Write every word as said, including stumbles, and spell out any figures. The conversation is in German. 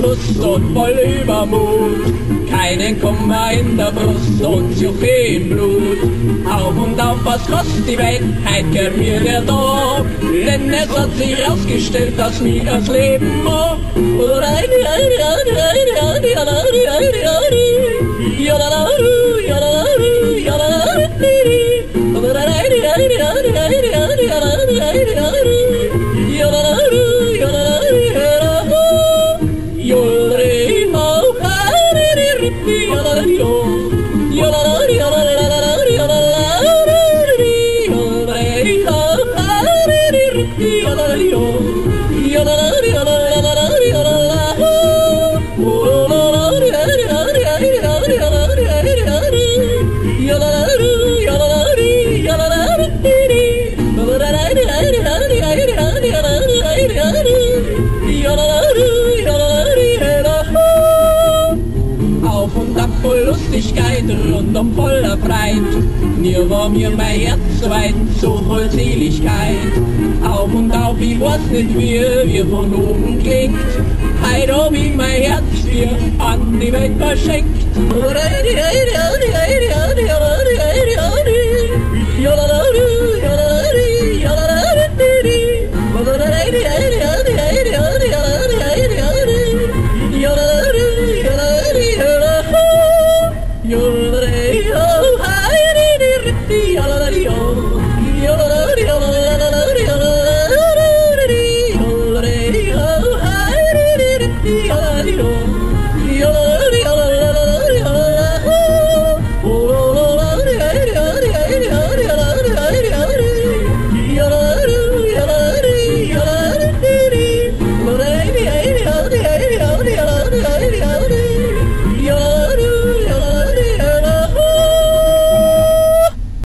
Lebenslust und voll Übermut. Keinen Kummer in der Brust und Juche im Blut. Auf und auf, was kostet die Welt? Heit gehört mir der Tag. Denn es hat sich herausgestellt, dass mir das Leben mag. Auf und ab voll Lustigkeit, rundum voller Breit. Mir war mir mein Herz so weit, so voll Seligkeit. Auf und auf, ich weiß nicht wie, wie von oben klingt. Heut hab ich mein Herz für an die Welt verschenkt.